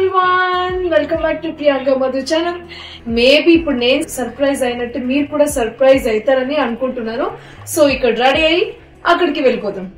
everyone, welcome back to Priyanka Madhu channel. Maybe ఇప్పుడు నేను surprise అయినట్టు మీరు కూడా సర్ప్రైజ్ అవుతారని అనుకుంటున్నాను. సో ఇక్కడ రెడీ అయ్యి అక్కడికి వెళ్ళిపోదాం.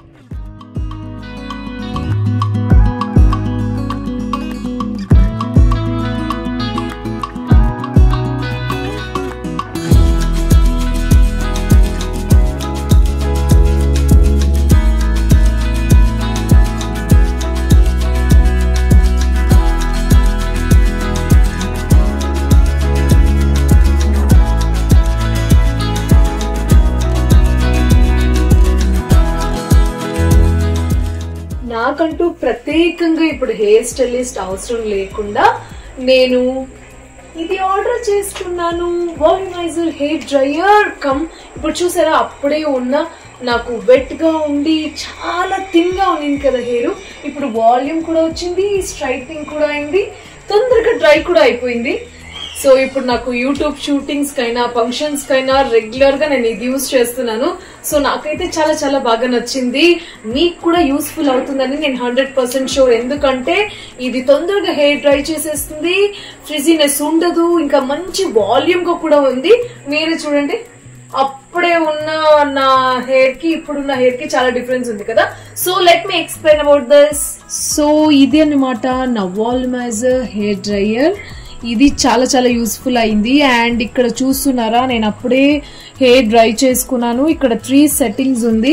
నాకంటూ ప్రత్యేకంగా ఇప్పుడు హెయిర్ స్టైలిస్ట్ అవసరం లేకుండా నేను ఇది ఆర్డర్ చేసుకున్నాను. Volumizer hair dryer cum. ఇప్పుడు చూసారా, అప్పుడే ఉన్న నాకు వెట్ గా ఉండి చాలా థిన్ గా ఉంది కదా హెయిర్. ఇప్పుడు వాల్యూమ్ కూడా వచ్చింది, స్ట్రైట్నింగ్ కూడా అయింది, తొందరగా డ్రై కూడా అయిపోయింది. సో ఇప్పుడు నాకు యూట్యూబ్ షూటింగ్స్ కైనా ఫంక్షన్స్ కైనా రెగ్యులర్ గా నేను ఇది యూజ్ చేస్తున్నాను. సో నాకైతే చాలా చాలా బాగా నచ్చింది. మీకు కూడా యూస్ఫుల్ అవుతుందని నేను 100% షూర్. ఎందుకంటే ఇది తొందరగా హెయిర్ డ్రై చేసేస్తుంది, ఫ్రిజీనెస్ ఉండదు, ఇంకా మంచి వాల్యూమ్ గా కూడా ఉంది. మీరు చూడండి, అప్పుడే ఉన్న నా హెయిర్ కి ఇప్పుడున్న హెయిర్ కి చాలా డిఫరెన్స్ ఉంది కదా. So let me explain about this. So ఇది అన్నమాట నా వాల్యూమైజర్ హెయిర్ డ్రైయర్. ఇది చాలా చాలా యూస్ఫుల్ అయింది. అండ్ ఇక్కడ చూస్తున్నారా, నేను అప్పుడే హెయిర్ డ్రై చేసుకున్నాను. ఇక్కడ 3 సెట్టింగ్స్ ఉంది.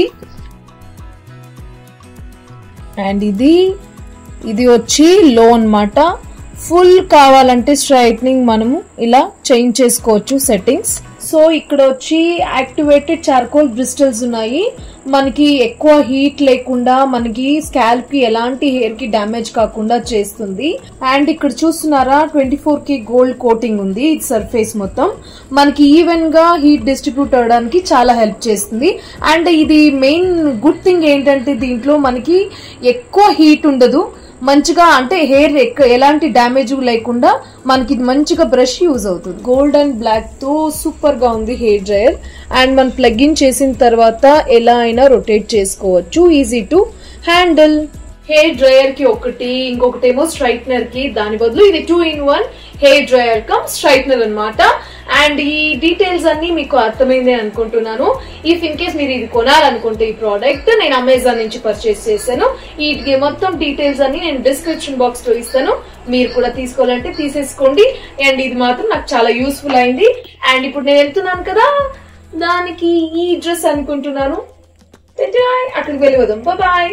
అండ్ ఇది వచ్చి లో అన్నమాట. ఫుల్ కావాలంటే స్ట్రైట్నింగ్ మనము ఇలా చేంజ్ చేసుకోవచ్చు సెట్టింగ్స్. సో ఇక్కడ వచ్చి యాక్టివేటెడ్ చార్కోల్ బ్రిస్టల్స్ ఉన్నాయి. మనకి ఎక్కువ హీట్ లేకుండా మనకి స్కాల్ప్ కి ఎలాంటి హెయిర్ కి డ్యామేజ్ కాకుండా చేస్తుంది. అండ్ ఇక్కడ చూస్తున్నారా, 24K గోల్డ్ కోటింగ్ ఉంది. ఇది సర్ఫేస్ మొత్తం మనకి ఈవెన్ గా హీట్ డిస్ట్రిబ్యూట్ అవడానికి చాలా హెల్ప్ చేస్తుంది. అండ్ ఇది మెయిన్ గుడ్ థింగ్ ఏంటంటే దీంట్లో మనకి ఎక్కువ హీట్ ఉండదు. మంచిగా అంటే హెయిర్ ఎలాంటి డ్యామేజ్ లేకుండా మనకి మంచిగా బ్రష్ యూజ్ అవుతుంది. గోల్డ్ అండ్ బ్లాక్ తో సూపర్ గా ఉంది హెయిర్ డ్రైయర్. అండ్ మనం ప్లగ్ ఇన్ చేసిన తర్వాత ఎలా అయినా రొటేట్ చేసుకోవచ్చు. Easy to handle. Hair dryer కి ఒకటి, ఇంకొకటి ఏమో స్ట్రైట్నర్ కి. దాని బదులు ఇది 2-in-1 hair dryer cum straightener అన్నమాట. అండ్ ఈ డీటెయిల్స్ అన్ని మీకు అర్థమైంది అనుకుంటున్నాను. ఇఫ్ ఇన్ కేస్ మీరు ఇది కొనాలనుకుంటే ఈ ప్రోడక్ట్ నేను అమెజాన్ నుంచి పర్చేస్ చేశాను. ఈ మొత్తం డీటెయిల్స్ అన్ని నేను డిస్క్రిప్షన్ బాక్స్ లో ఇస్తాను. మీరు కూడా తీసుకోవాలంటే తీసేసుకోండి. అండ్ ఇది మాత్రం నాకు చాలా యూస్ఫుల్ అయింది. అండ్ ఇప్పుడు నేను వెళ్తున్నాను కదా, దానికి ఈ డ్రెస్ అనుకుంటున్నాను. అక్కడికి వెళ్ళిపోదాం. బాయ్.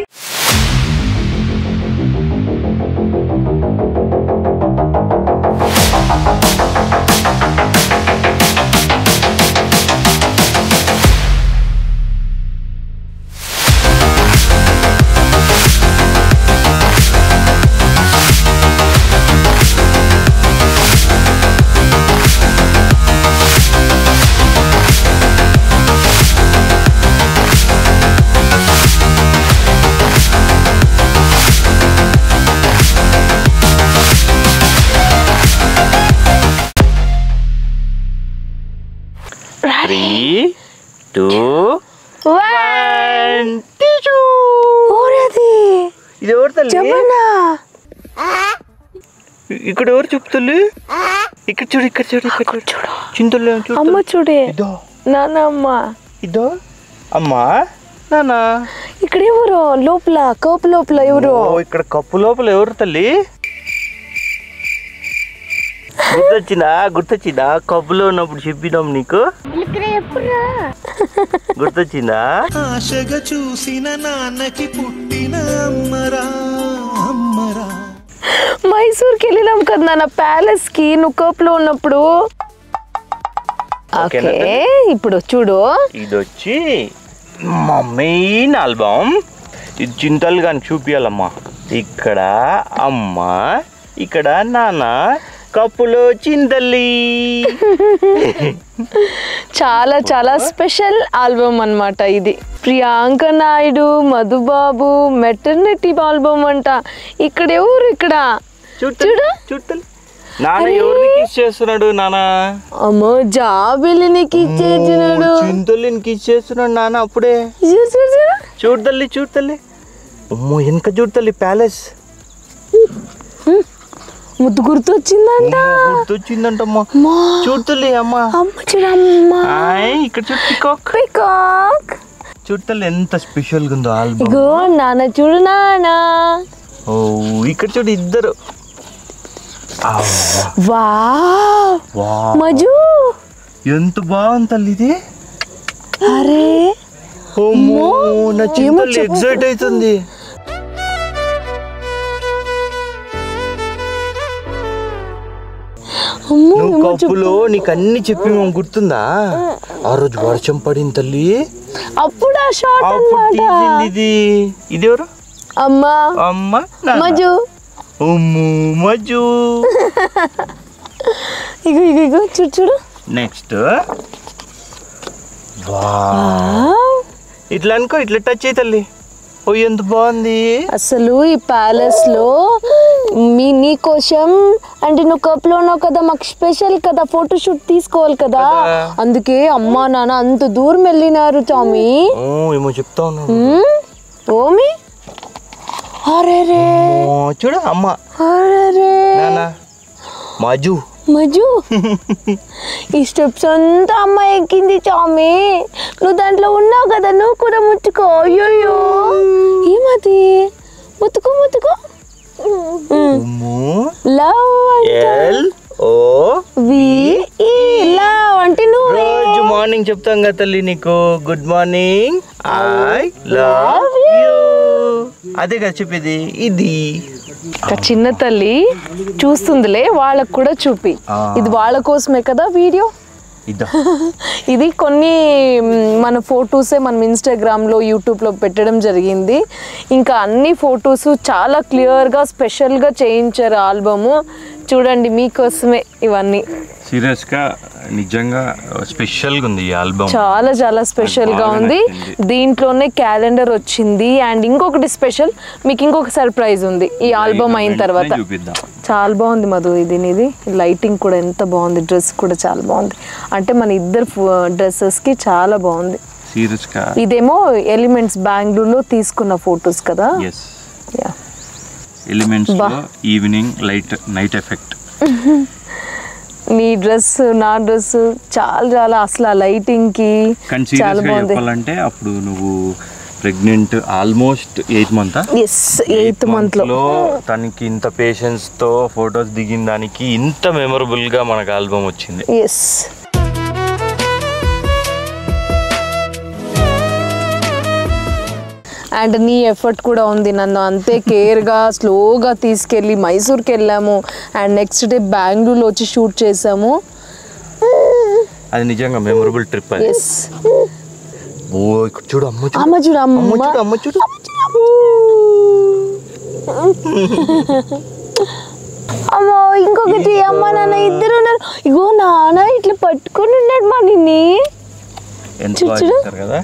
ఇక్కడ ఎవరు చెప్తలే? ఇక్కడ చూడు, ఇక్కడ చూడు, ఇక్కడ చూడు. చింతలు అమ్మ చూడే. నాన్న అమ్మ. ఇదో అమ్మా నాన్న. ఇక్కడ ఎవరు లోపల, కప్పు లోపల ఎవరు? ఇక్కడ కప్పు లోపల ఎవరు తల్లి? గుర్తొచ్చిందా? కప్పులో ఉన్నప్పుడు చెప్పినాం నీకు. గుర్తొచ్చిందా? ఆశగా చూసిన నాన్నకి పుట్టిన అమ్మరా అమ్మరా. మైసూర్కి వెళ్ళినాం కదా నాన్న ప్యాలెస్ కి, నువ్వు కప్లో ఉన్నప్పుడు. ఓకే, ఇప్పుడు చూడు. ఇది వచ్చి మా మెయిన్ ఆల్బమ్. ఇది చింతలు కానీ చూపియాలమ్మా. ఇక్కడ అమ్మ, ఇక్కడ నాన్న, కప్పులో చింతల్లి. చాలా చాలా స్పెషల్ ఆల్బమ్ అన్నమాట ఇది. ప్రియాంక నాయుడు, మధుబాబు మెటర్నిటీ ఆల్బమ్ అంట. ఇక్కడ ఎవరు? ఇక్కడ చూడు. నాన్న ఎవరిని కిస్ చేస్తున్నాడు? నాన్న అమ్మో జాబిలిని కిస్ చేస్తున్నాడు. చింతల్లిని కిస్ చేస్తున్నాడు నాన్న అప్పుడే. చూడు తల్లి. అమ్మో వెనక చూడు తల్లి ప్యాలెస్. ముద్దు గుర్తొచ్చిందంట. గుర్తొచ్చిందంటమ్మా. చూడతల్లి అమ్మ. అమ్మ చూడమ్మా. ఇక్కడ చూడు పికాక్. పికాక్. చూడతల్లి ఎంత స్పెషల్ గా ఉందో ఆల్బమ్. ఇగో నాన్న చూడు నాన్న. ఓ ఇక్కడ చూడు ఇద్దరు. వావ్ మజు ఎంత బాగుంది తల్లి ఇది. అరే నా చిన్న ఎక్సైట్ అవుతుంది. నువ్వు కప్పులో నీకు అన్ని చెప్పి మేము గుర్తుందా? ఆ రోజు వర్షం పడింది తల్లి. అప్పుడు ఆ షాట్ అన్నమాట. ఇది ఎవరు? అమ్మ. అమ్మ మజు. మజు. ఇగో ఇగో ఇగో చూడు చూడు. నెక్స్ట్ ఇట్లా అనుకో, ఇట్లా టచ్ అయ్యి తల్లి. ఓ ఎంత బాగుంది అసలు ఈ ప్యాలెస్ లో. నీ కోసం అంటే నువ్వు కప్ లో ఉన్నావు కదా, మాకు స్పెషల్ కదా, ఫోటో షూట్ తీసుకోవాలి కదా, అందుకే అమ్మా నాన్న అంత దూరం వెళ్ళినారు టామీ. ఏమో చెప్తా ఉన్నాను. ఓమి అరే రే చూడు అమ్మ. అరే రే మజు. మజు ఈ స్టెప్స్ అంతా అమ్మ ఎక్కింది టామీ. నువ్వు దాంట్లో ఉన్నావు కదా, నువ్వు కూడా ముట్టుకో. అయ్యో ఏమది? ముట్టుకో ముట్టుకో. లవ్ అంటే నువ్వు రోజు మార్నింగ్ చెప్తాం కదా తల్లి నీకు, good morning, I love you. అదే కదా చెప్పేది. ఇది చిన్న తల్లి చూస్తుందిలే, వాళ్ళకు కూడా చూపి. ఇది వాళ్ళ కోసమే కదా వీడియో. ఇది కొన్ని మన ఫొటోసే మనం ఇన్స్టాగ్రామ్లో యూట్యూబ్లో పెట్టడం జరిగింది. ఇంకా అన్ని ఫొటోస్ చాలా క్లియర్గా స్పెషల్గా చేయించారు ఆల్బము. చూడండి మీకోసమే ఇవన్నీ. సీరియస్గా నిజంగా స్పెషల్గా ఉంది ఈ ఆల్బమ్. చాలా చాలా స్పెషల్గా ఉంది. దీంట్లోనే క్యాలెండర్ వచ్చింది. అండ్ ఇంకొకటి స్పెషల్, మీకు ఇంకొక సర్ప్రైజ్ ఉంది ఈ ఆల్బమ్ అయిన తర్వాత. చాలా బాగుంది మధు. ఇది లైటింగ్ కూడా ఎంత బాగుంది, డ్రెస్ కూడా చాలా బాగుంది. అంటే మన ఇద్దరు డ్రెస్సెస్కి చాలా బాగుంది. ఇదేమో ఎలిమెంట్స్ బెంగళూరులో తీసుకున్న ఫొటోస్ కదా. Elements evening night effect. నీ డ్రెస్ నా డ్రెస్ చాలా చాలా అసలు ఆ లైటింగ్ కి చాలా బాగుంది. చెప్పాలంటే అప్పుడు నువ్వు pregnant almost 8th month. Yes 8th month లో తనకి ఇంత పేషెన్స్ తో ఫొటోస్ దిగిన దానికి ఇంత మెమరబుల్ గా మనకు ఆల్బమ్ వచ్చింది. ఎస్ అండ్ నీ ఎఫర్ట్ కూడా ఉంది. నన్ను అంతే కేర్గా స్లోగా తీసుకెళ్ళి మైసూర్కి వెళ్ళాము. అండ్ నెక్స్ట్ డే బెంగళూరులో వచ్చి షూట్ చేసాము. అది నిజంగా మెమరబుల్ ట్రిప్. చూడు అమ్మ చూడు అమ్మ చూడు అమ్మ అమ్మ చూడు. అమ్మో ఇంకొకటి అమ్మ నాన్న ఇద్దరు ఉన్నారు. ఇగో నాన్న ఇట్లా పట్టుకొని ఉన్నాడు మా నిన్ని. కదా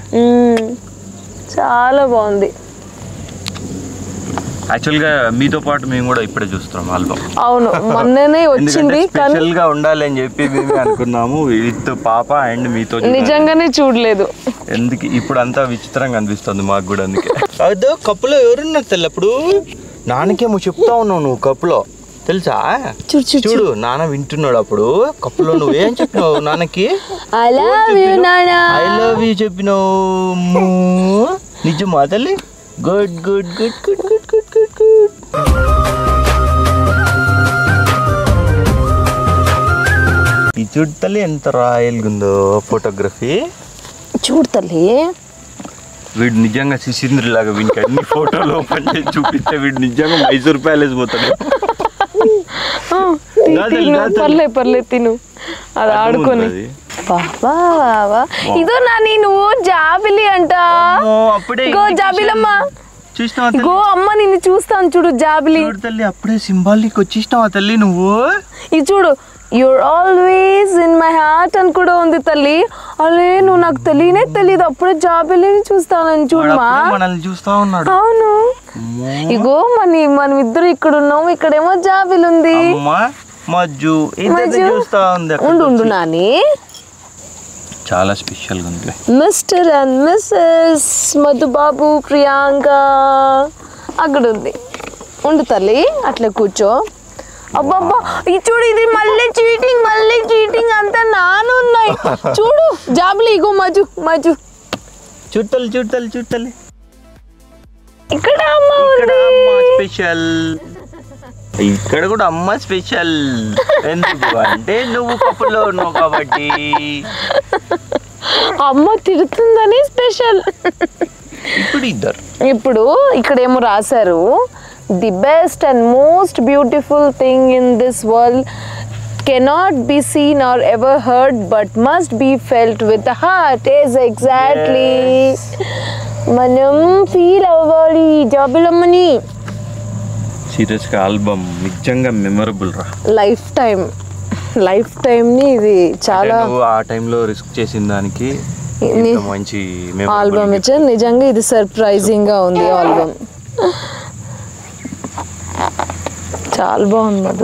చాలా బాగుంది. యాక్చువల్గా మీతో పాటు మేము కూడా ఇప్పుడే చూస్తున్నాం ఆల్బమ్. అవును మొన్ననే వచ్చింది. స్పెషల్ గా ఉండాలి అని చెప్పి మేము అనుకున్నాము విత్ పాప అండ్ మీతో. నిజంగానే చూడలేదు ఎందుకు ఇప్పుడు అంతా విచిత్రంగా అనిపిస్తుంది మాకు కూడా. అందుకే అదో కప్పులో ఎవరున్నారు తెల్ల. అప్పుడు నాన్నకేమో చెప్తా ఉన్నావు నువ్వు కప్పులో, తెలుసా? చూడు నాన్న వింటున్నాడు. అప్పుడు కప్పులో నువ్వేం చెప్పినావు నాన్నకి? ఐ లవ్ యూ చెప్పినావు. నిజమా తల్లి? Good good good good good good good good. ఈ చూడు తల్లి ఎంత రాయల్గా ఉందో ఫోటోగ్రఫీ. చూడు తల్లి వీడు నిజంగా శిశింద్రి లాగా వీనికి అన్ని ఫోటోలు ఓపెన్ చేసి చూపిస్తే వీడు నిజంగా మైసూర్ ప్యాలెస్ పోతాడు. పర్లేదు తిను అది ఆడుకొని. ఇదో నాని నువ్వు జాబిలి అంట. జాబిలమ్మా ఇగో అమ్మ నిన్ను చూస్తాను చూడు. జాబిలి తల్లి అప్పుడే సింబాలిక్ వచ్చేసినావా తల్లి నువ్వు? ఇది చూడు, you're always in my heart అని కూడా ఉంది తల్లి. అరే నువ్వు నాకు తెలియదు అప్పుడే జాబిలిని చూస్తానని చూడమా. మనల్ని చూస్తా ఉన్నాడు. అవును ఇగో మనం ఇద్దరు ఇక్కడ ఉన్నాము, ఇక్కడేమో జాబిలి ఉంది. ఉండు నాని చాలా స్పెషల్ గా ఉంది. Mr and Mrs Madhubabu Priyanka అక్కడ ఉంది. ఉండు తల్లి అట్లా కూర్చో. అబ్బబ్బా ఇది చూడు, ఇది మళ్ళీ చీటింగ్ అంతా నానున్నాయి. చూడు జాబులు, ఇగో మజు చూడాలి ఇక్కడ అమ్మ స్పెషల్. ఇక్కడ కూడా అమ్మ స్పెషల్. ఎందుకు అంటే నువ్వు కప్పులో ఉన్నావు కాబట్టి. అమ్మ తిడుతుందని స్పెషల్. ఇప్పుడు ఇక్కడ ఏమో రాశారు, the best and most beautiful thing in this world cannot be seen or ever heard but must be felt with the heart. Is exactly. మనం ఫీల్ అవ్వాలి జాబులమ్మని. సీరియస్ గా ఆల్బమ్ నిజంగా మెమరబుల్ రా. లైఫ్ టైం ని ఇది చాలా. ఆ టైంలో రిస్క్ చేసిన దానికి మంచి ఆల్బమ్ ఇచ్చారు. నిజంగా ఇది సర్ప్రైజింగ్ గా ఉంది ఆల్బమ్. చాలా బాగుంది మధు.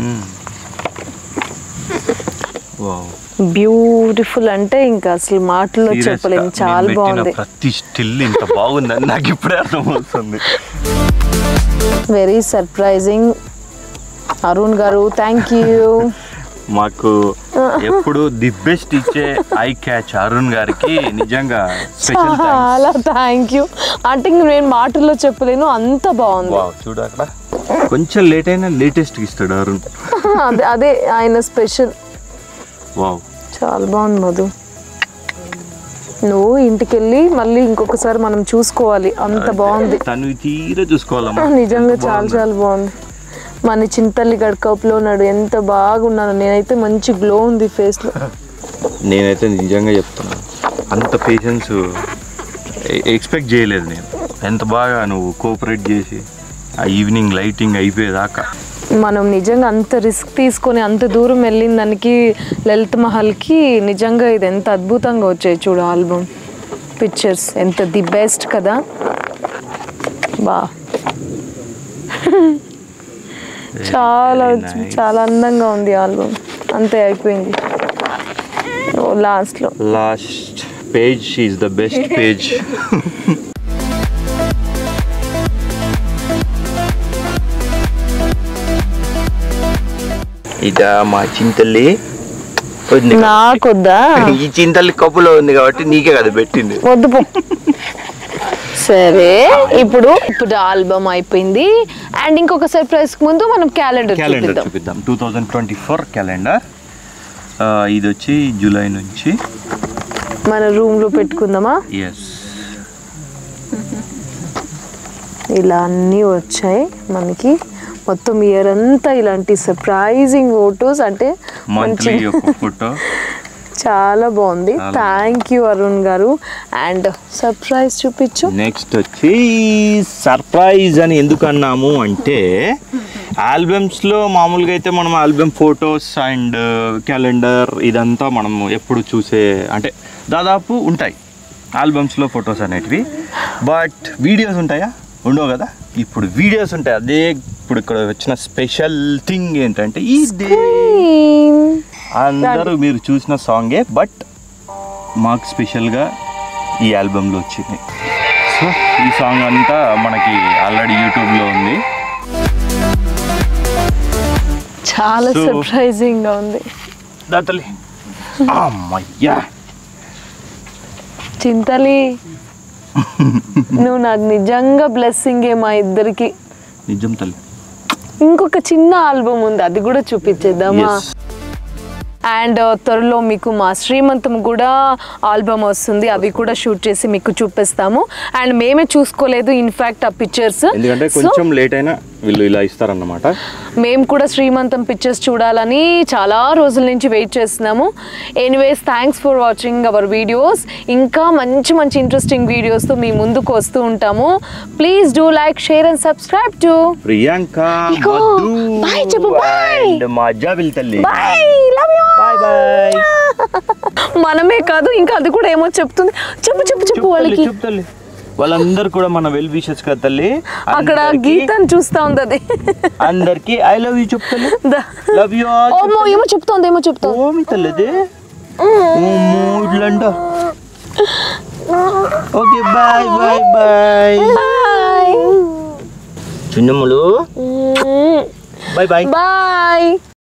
బ్యూటిఫుల్ అంటే ఇంకా అసలు మాటల్లో చెప్పలేము. చాలా బాగుంది. ప్రతి స్టిల్ ఇంత బాగుందని నాకు ఇప్పుడే అర్థమవుతుంది. Very surprising. అరుణ్ గారు థ్యాంక్ యూ. మాకు ఎప్పుడు ది బెస్ట్ ఇచ్చే ఐ క్యాచ్ అరుణ్ గారికి నిజంగా చాలా థ్యాంక్ యూ. అంటే నేను మాటల్లో చెప్పలేను, అంత బాగుంది. చూడు అక్కడ కొంచెం లేట్ అయినా లేటెస్ట్ ఇస్తాడు అరుణ్. అదే ఆయన స్పెషల్. వావ్ చాలా బాగుంది మధు. నువ్వు ఇంటికి వెళ్ళి మళ్ళీ ఇంకొకసారి మనం చూసుకోవాలి, అంత బాగుంది. తను తీరా చూసుకోవాలి. నిజంగా చాలా బాగుంది. మన చింతల్లి గడకపులో ఉన్నాడు, ఎంత బాగున్నాను నేనైతే. మంచి గ్లో ఉంది ఫేస్ లో. నేనైతే నిజంగా చెప్తున్నాను, అంత పేషెన్స్ ఎక్స్పెక్ట్ చేయలేదు నేను. ఎంత బాగా నువ్వు కోఆపరేట్ చేసి ఆ ఈవినింగ్ లైటింగ్ అయిపోయేదాకా. మనం నిజంగా అంత రిస్క్ తీసుకొని అంత దూరం వెళ్ళిన దానికి లలిత్ మహల్కి నిజంగా ఇది ఎంత అద్భుతంగా వచ్చాయి చూడు ఆల్బమ్ పిక్చర్స్. ఎంత ది బెస్ట్ కదా. బా చాలా అందంగా ఉంది ఆల్బమ్. అంతే అయిపోయింది. Last page is the best page. ఇదా మా చింతల్లి నాకొద్దా? ఈ చింతల్లి కప్పులో ఉంది కాబట్టి నీకే కదా పెట్టింది. వద్దు పో. సరే ఇప్పుడు ఆల్బమ్ అయిపోయింది. అండ్ ఇంకొక సర్ప్రైజ్ ముందు మనం క్యాలెండర్ చూపిద్దాం. 2024 క్యాలెండర్. ఇది వచ్చి జూలై నుంచి మన రూమ్ లో పెట్టుకుందామా? ఇలా అన్నీ వచ్చాయి మనకి. మొత్తం ఇయర్ అంతా ఇలాంటి సర్ప్రైజింగ్ ఫోటోస్. అంటే మంచి ఫోటో చాలా బాగుంది. థ్యాంక్ యూ అరుణ్ గారు. అండ్ సర్ప్రైజ్ చూపించు. నెక్స్ట్ వచ్చి సర్ప్రైజ్ అని ఎందుకు అన్నాము అంటే, ఆల్బమ్స్ లో మామూలుగా అయితే మనం ఆల్బమ్ ఫొటోస్ అండ్ క్యాలెండర్ ఇదంతా మనం ఎప్పుడు చూసే, అంటే దాదాపు ఉంటాయి ఆల్బమ్స్ లో ఫొటోస్ అనేటివి. బట్ వీడియోస్ ఉంటాయా? ఉండవు కదా. ఇప్పుడు వీడియోస్ ఉంటాయి. అదే ఇప్పుడు ఇక్కడ వచ్చిన స్పెషల్ థింగ్ ఏంటంటే ఇదే. అందరూ మీరు చూసిన సాంగే, బట్ మాకు స్పెషల్గా ఈ ఆల్బమ్లో వచ్చింది. సో ఈ సాంగ్ అంతా మనకి ఆల్రెడీ యూట్యూబ్లో ఉంది. చాలా సర్ప్రైజింగ్ గా ఉంది. దాతలి అమ్మయ్యా చింతలి, నువ్వు నాకు నిజంగా బ్లెస్సింగే మా ఇద్దరికి. నిజం తల్లి. ఇంకొక చిన్న ఆల్బమ్ ఉంది, అది కూడా చూపించేద్దామా? అండ్ త్వరలో మీకు మా శ్రీమంతం కూడా ఆల్బమ్ వస్తుంది. అవి కూడా షూట్ చేసి మీకు చూపిస్తాము. అండ్ మేమే చూసుకోలేదు ఇన్ఫాక్ట్ ఆ పిక్చర్స్, ఎందుకంటే కొంచెం లేట్ అయినా వీళ్ళు ఇలా ఇస్తారన్నమాట. మేము కూడా శ్రీమంతం పిక్చర్స్ చూడాలని చాలా రోజుల నుంచి వెయిట్ చేస్తున్నాము. Anyways thanks for watching our videos. ఇంకా మంచి మంచి ఇంట్రెస్టింగ్ వీడియోస్తో మీ ముందుకు వస్తూ ఉంటాము. Please do like, share and subscribe to Priyanka. Bye చెప్పు. బై మా జాబిల్ తల్లి. Bye, love you. Bye bye. మనమే కాదు ఇంకా అది కూడా ఏమో చెప్తుంది. చెప్పు చెప్పు చెప్పు వాళ్ళకి. చెప్తాలి వాళ్ళందరూ కూడా మన వెల్ విషెస్ కదా తల్లి. అక్కడ గీతను చూస్తా ఉంది అది. అందరికి ఐ లవ్ యూ చెప్తాలి. Love you. ఏమో చెప్తోంది ఏమో చెప్తోంది. ఓ మీ తల్లిది ఇట్లంట. Okay bye bye bye. చిన్నములు బాయ్ బాయ్ బాయ్.